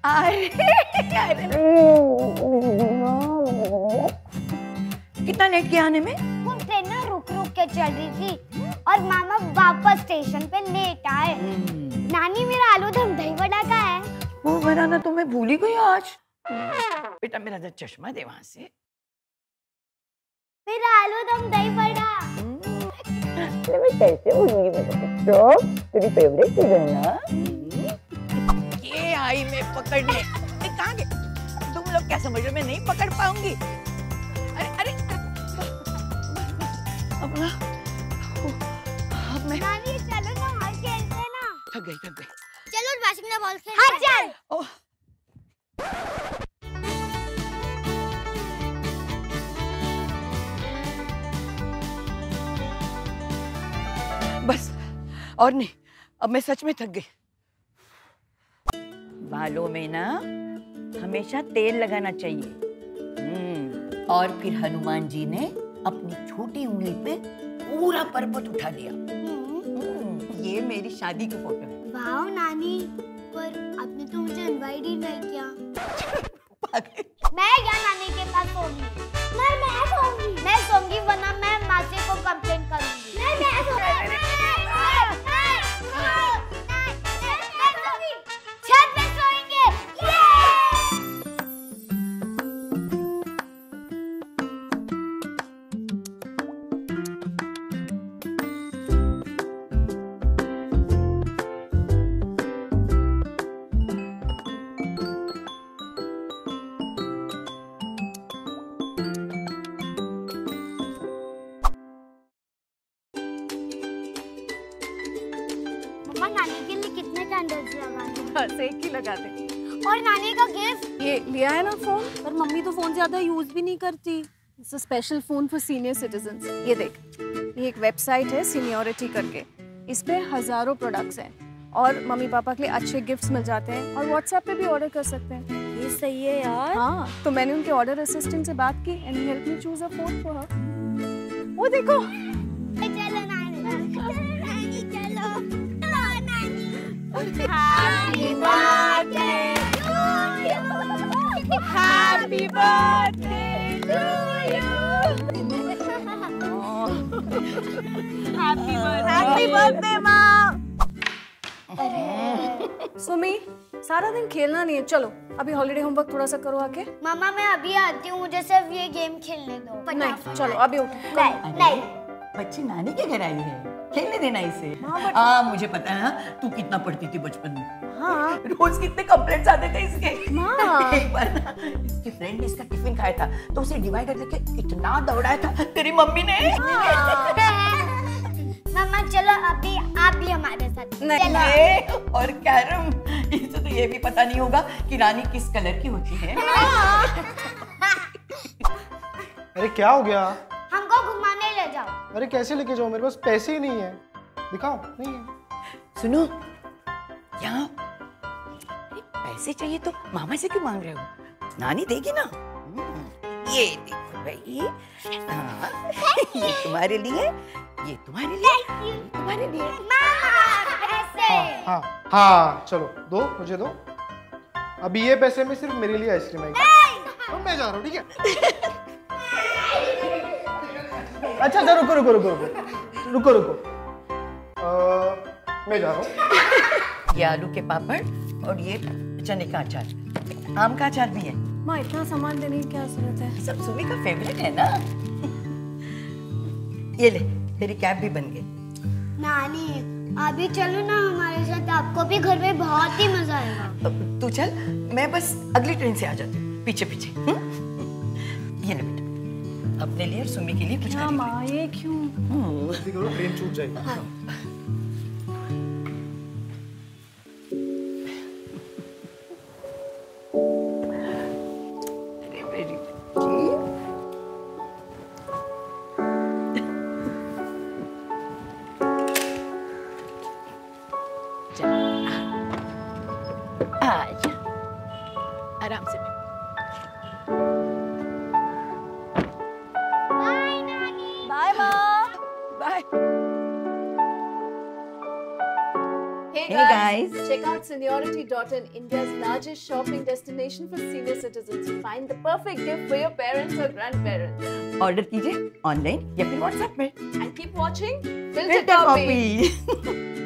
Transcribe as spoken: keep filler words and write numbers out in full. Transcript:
अरे अरे कितना लेट किया आने में? वो ट्रेन ना रुक रुक के चल रही थी और मामा वापस स्टेशन पे लेट आए। नानी मेरा आलू दम दही वड़ा का है। वो बनाना तो मैं भूल ही गई आज। बेटा मेरा जरा चश्मा दे वहां से। मेरा आलू दम दही वड़ा। मैं कैसे भूलूंगी मेरे बच्चों, तेरी फेवरेट चीज है ना। ये आई मैं पकड़ने। कहाँ गए तुम लोग? क्या समझ रहे हो मैं नहीं पकड़ पाऊंगी? अरे अरे अब ना अब मैं नानी चलो ना हाथ खेलते ना। थक गई थक गई। चलो बास्केटबॉल बॉल खेलते हैं। हाँ चल। ओह बस और नहीं, अब मैं सच में थक गई। बालों में ना हमेशा तेल लगाना चाहिए। और फिर हनुमान जी ने अपनी छोटी उंगली पे पूरा पर्वत उठा दिया। ये मेरी शादी की फोटो है। वाह नानी, पर आपने तो मुझे इनवाइट ही नहीं किया। मैं क्या नानी के पास सोऊंगी? मैं मैं सोऊंगी। मैं सोऊंगी वरना मैं मासी को कंप्लेंट करूंगी। मैं मैं सोऊंगी। छत पे सोएंगे। मम्मा नानी के लिए कितने कैंडल्स लगाए? बस एक ही लगा दे। और नानी का गिफ्ट? ये लिया है ना फोन, पर मम्मी तो फोन ज्यादा यूज भी नहीं करती। It's a special phone for senior citizens. ये देख, ये एक वेबसाइट है सीनियोरिटी करके, इस पे हजारों प्रोडक्ट्स हैं और मम्मी पापा के लिए अच्छे गिफ्ट्स मिल जाते हैं और व्हाट्सएप पे भी ऑर्डर कर सकते हैं। ये सही है यार। हाँ, तो मैंने उनके ऑर्डर असिस्टेंट से बात की and help me choose a phone for her. वो देखो, चलो नानी, चलो नानी, चलो चलो नानी। Happy birthday to you, happy birthday to you, happy birthday, happy birthday माँ। सुमी, सारा दिन खेलना नहीं है, चलो अभी हॉलीडे होमवर्क थोड़ा सा करो आके। मामा मैं अभी आती हूँ, मुझे सिर्फ ये गेम खेलने दो। नहीं, चलो अभी उठो। नहीं नहीं, बच्ची नानी के घर आई है, खेलने देना इसे। हाँ मुझे पता है, हाँ तू कितना पढ़ती थी बचपन में। हाँ, रोज कितने कंप्लेंट्स आते थे इसके। माँ। एक बार ना इसकी फ्रेंड ने इसका टिफिन खाया था तो उसे डिवाइडर लेके इतना दौड़ाया था तेरी मम्मी ने। मामा चलो अभी आप भी हमारे साथ नहीं। चलो। और कैरम, इसे तो ये भी पता नहीं होगा कि रानी किस कलर की होती है। अरे क्या हो गया? हमको घुमाने ले जाओ। अरे कैसे लेके जाऊं, मेरे पास पैसे ही नहीं है। दिखाओ, नहीं है। सुनो, यहाँ पैसे चाहिए तो मामा से क्यों मांग रहे हो? नानी देगी ना। ये देखो भाई, हाँ, ये तुम्हारे लिए, ये तुम्हारे लिए, तुम्हारे लिए। मामा पैसे। हाँ हाँ हाँ, चलो दो, मुझे दो। अभी ये पैसे में सिर्फ मेरे लिए आइसक्रीम आएगी। तो मैं जा रहा हूँ, ठीक है? अच्छा अच्छा, रुको रुको रुको रुको रुको रुको आ, मैं जा रहा हूँ। ये आलू के पापड़ और ये चने का अचार, आम का अचार भी है। माँ इतना सामान देने की क्या जरूरत है? सब सुमी का फेवरेट है ना। ये ले, तेरी कैब भी बन गई। नानी अभी चलो ना हमारे साथ, आपको भी घर में बहुत ही मजा आएगा। तू चल, मैं बस अगली ट्रेन से आ जाती हूँ, पीछे पीछे। हुँ? ये ले बेटा, अपने लिए और सुमी के लिए कुछ क्या माँ, ये क्यों? ट्रेन छूट जाएगी। हाँ। अरे मेरी बच्ची, आजा, आराम से। बाय नानी। बाय माँ। Bye. Hey guys. check out seniority dot in, India's largest shopping destination for senior citizens. Find the perfect gift for your parents or grandparents. Order कीजिए ऑनलाइन या फिर व्हाट्सएप में। And keep watching Filter Filter Copy. Copy.